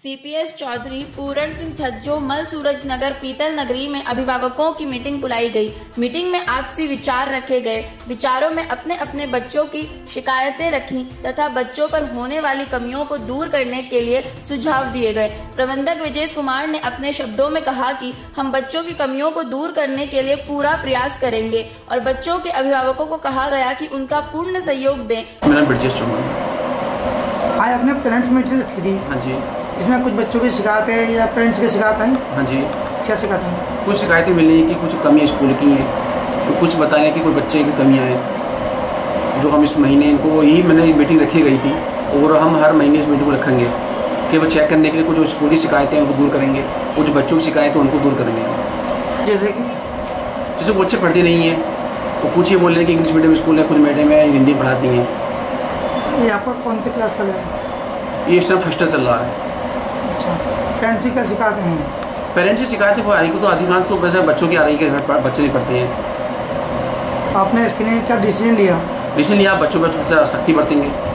CPS Chaudhary Puran Singh Chhajju Mal Suraj नगर पीतल नगरी में अभिभावकों की मीटिंग बुलाई गई। मीटिंग में आपसी विचार रखे गए। विचारों में अपने अपने बच्चों की शिकायतें रखी तथा बच्चों पर होने वाली कमियों को दूर करने के लिए सुझाव दिए गए। प्रबंधक विजेश कुमार ने अपने शब्दों में कहा कि हम बच्चों की कमियों को दूर करने के लिए पूरा प्रयास करेंगे और बच्चों के अभिभावकों को कहा गया कि उनका पूर्ण सहयोग दें। आज अपने पेरेंट्स मीटिंग रखी थी। हाँ जी। इसमें कुछ बच्चों की शिकायत है या पेरेंट्स की शिकायत है? हाँ जी। क्या शिकायत है? कुछ शिकायतें मिली हैं कि कुछ कमियाँ स्कूल की हैं, तो कुछ बताएं कि कोई बच्चे की कमियाँ हैं जो हम इस महीने इनको यही मैंने मीटिंग रखी गई थी और हम हर महीने इस मीटिंग को रखेंगे कि वो चेक करने के लिए कुछ जो स्कूल की शिकायतें हैं उनको दूर करेंगे, कुछ बच्चों की शिकायतें उनको दूर करेंगे। जैसे कि वो अच्छे पढ़ते नहीं हैं तो कुछ ये बोल रहे हैं कि इंग्लिश मीडियम स्कूल है, कुछ मीडियम में हिंदी पढ़ाती हैं। ये आपका कौन सी क्लास तक है? ये इस टाइम फर्स्ट चल रहा है। अच्छा, पेरेंट्स की क्या शिकायतें हैं? पेरेंट्स की शिकायतें आ रही को तो अधिकांश लोग वैसे बच्चों की आ रही है कि बच्चे नहीं पढ़ते हैं। आपने इसके लिए क्या डिसीजन लिया? डिसीजन लिया बच्चों पर थोड़ा सा सख्ती बरतेंगे।